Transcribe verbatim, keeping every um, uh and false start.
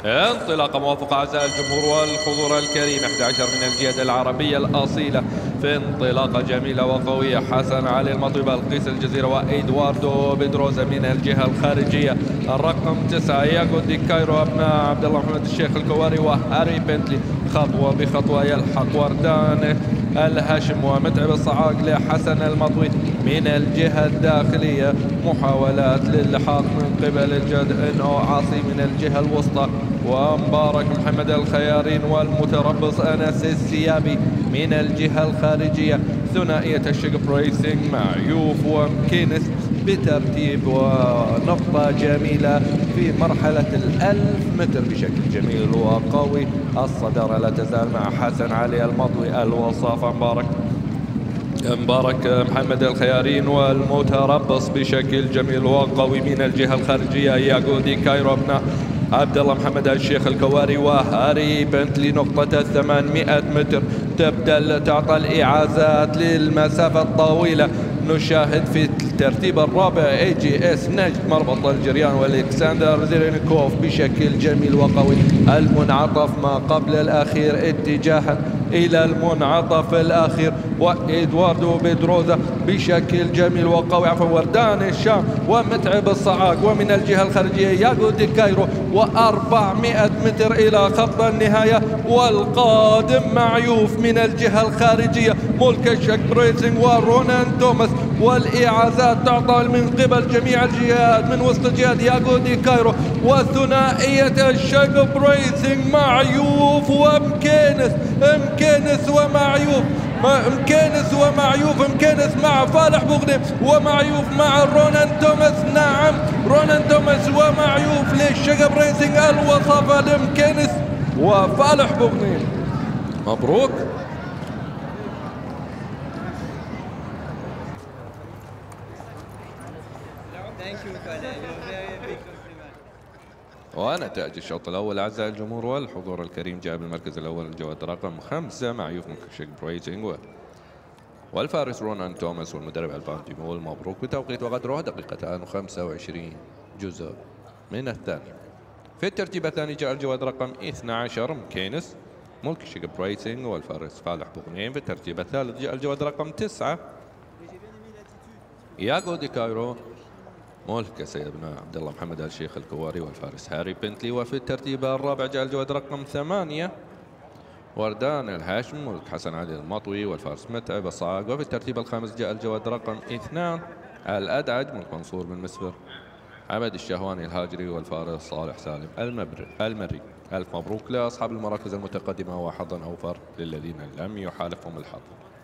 انطلاقة موافقة أعزائي الجمهور والحضور الكريم. أحد عشر من الجهة العربية الأصيلة في انطلاقة جميلة وقوية. حسن علي المطوي بلقيس الجزيرة وإدواردو بيدروزا من الجهة الخارجية. الرقم تسعة ياغو دي كايرو أبناء عبد الله محمد الشيخ الكواري وهاري بنتلي. خطوة بخطوة يلحق وردان الهاشم ومتعب الصعاق لحسن المطوي من الجهة الداخلية. محاولات للحاق من قبل الجد ان او عاصي من الجهة الوسطى، ومبارك محمد الخيارين والمتربص انس السيابي من الجهة الخارجية. ثنائية الشقف ريسينج مع يوف ومكينس بترتيب ونقطة جميلة في مرحلة الألف متر بشكل جميل وقوي. الصدارة لا تزال مع حسن علي المطوي. الوصافة مبارك مبارك محمد الخيارين والمتربص بشكل جميل وقوي من الجهة الخارجية. ياغو دي كايرو ابناء عبد الله محمد الشيخ الكواري وهاري بنتلي. نقطة الثمانمائة متر تبدأ تعطى الإعازات للمسافة الطويلة. نشاهد في الترتيب الرابع اي جي اس نجد مربط الجريان والكسندر زيرينكوف بشكل جميل وقوي. المنعطف ما قبل الأخير اتجاها إلى المنعطف الأخير. وإدواردو بيدروزا بشكل جميل وقوي عفوا وردان الشام ومتعب الصعاق. ومن الجهة الخارجية ياغو دي كايرو وأربعمائة متر إلى خط النهاية. والقادم معيوف من الجهة الخارجية ملك الشك بريسنج ورونان توماس. والإعازات تعطى من قبل جميع الجهات من وسط الجهات ياغو دي كايرو وثنائية الشك بريسنج معيوف ومكينس. مكينس ومعيوف مكينس ومعيوف مكينس مع فالح بوغنيم ومعيوف مع رونان توماس. نعم رونان توماس ومعيوف للشقب ريسنج. الوصافة لمكينس وفالح بوغنيم. مبروك. ونتائج الشوط الأول أعزائي الجمهور والحضور الكريم. جاء بالمركز الأول الجواد رقم خمسة معيوف من شيك بريتنج والفارس رونان توماس والمدرب الفان ديمول. مبروك بتوقيت وقدره دقيقتان وخمسة وعشرين جزء من الثانية. في الترتيب الثاني جاء الجواد رقم اثني عشر مكينس ملك شيك بريتنج والفارس فالح بوغنيم. في الترتيب الثالث جاء الجواد رقم تسعة ياغو دي كايرو ملك سيدنا عبد الله محمد الشيخ الكواري والفارس هاري بنتلي. وفي الترتيب الرابع جاء الجواد رقم ثمانية وردان الهاشم ملك حسن علي المطوي والفارس متعب الصعاق. وفي الترتيب الخامس جاء الجواد رقم اثنان الأدعج ملك منصور بن مسفر عمد الشهواني الهاجري والفارس صالح سالم المري. ألف مبروك لأصحاب المراكز المتقدمة وحظا أوفر للذين لم يحالفهم الحظ.